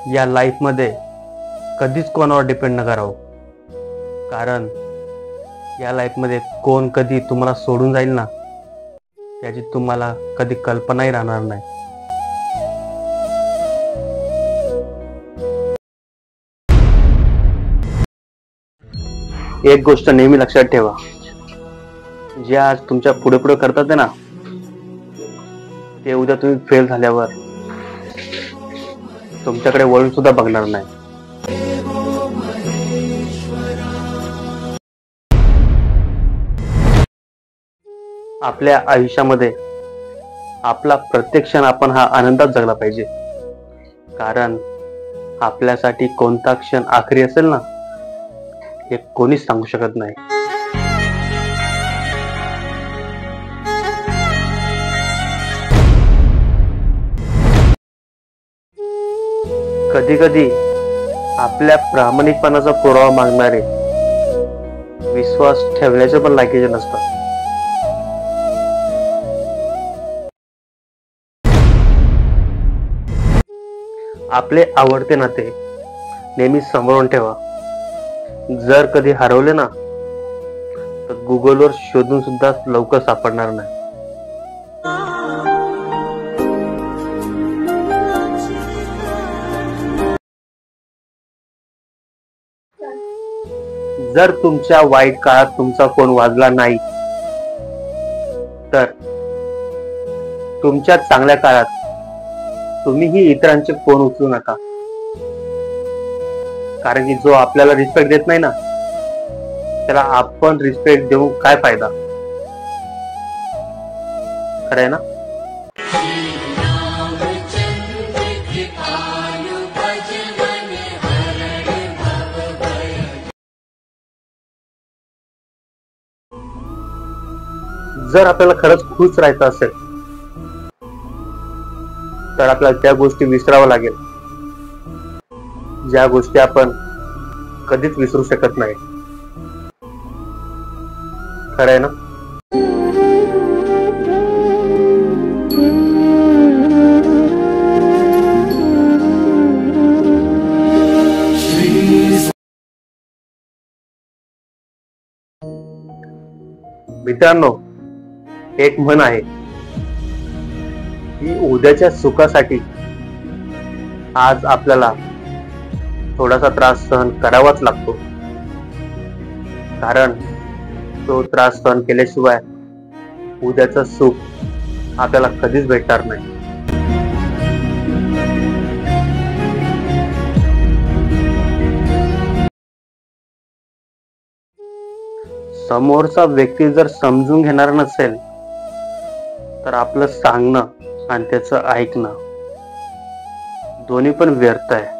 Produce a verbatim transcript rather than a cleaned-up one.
या लाईफमध्ये कधीच कोणावर डिपेंड न करावं, कारण या लाईफमध्ये कोण कधी तुम्हाला सोडून जाईल ना, याची तुम्हाला कधी कल्पनाही राहणार नाही. एक गोष्ट नेहमी लक्षात ठेवा, जे आज तुमच्या पुढे पुढे करतात ना, ते उद्या तुम्ही फेल झाल्यावर तुमच्याकडे वळून सुद्धा बघणार नाही. आपल्या आयुष्यामध्ये आपला प्रत्येक क्षण आपण हा आनंदात जगला पाहिजे, कारण आपल्यासाठी कोणता क्षण आखरी असेल ना, हे कोणीच सांगू शकत नाही. कधी कधी आपल्या प्रामाणिकपणाचा पुरावा मागणारे विश्वास ठेवण्याचे पण लायकीचे नसतात. आपले आवडते नाते नेहमी सांभाळून ठेवा. जर कधी हरवले ना, तर गुगलवर शोधून सुद्धा लवकर सापडणार नाही. जर तुमच्या वाईट काळात तुमचा फोन वाजला नाही, तर तुमच्या चांगल्या काळात तुम्हीही इतरांचे फोन उचलू नका, कारण की जो आपल्याला रिस्पेक्ट देत नाही ना, त्याला आपण रिस्पेक्ट देऊन काय फायदा. खरं आहे ना? जर आपल्याला खरंच खुश राहायचं असेल, तर आपल्याला त्या गोष्टी विसराव्या लागेल, ज्या गोष्टी आपण कधीच विसरू शकत नाही. खरं आहे ना? मित्रांनो, एक म्हण आहे की उद्याच्या सुखासाठी आज आपल्याला थोडासा त्रास सहन करावाच लागतो, कारण तो त्रास सहन केल्याशिवाय उद्याचं सुख आपल्याला कधीच भेटणार नाही. समोरचा व्यक्ती जर समजून घेणार नसेल, तर आपलं सांगणं आणि त्याचं ऐकणं दोन्ही पण व्यर्थ आहे.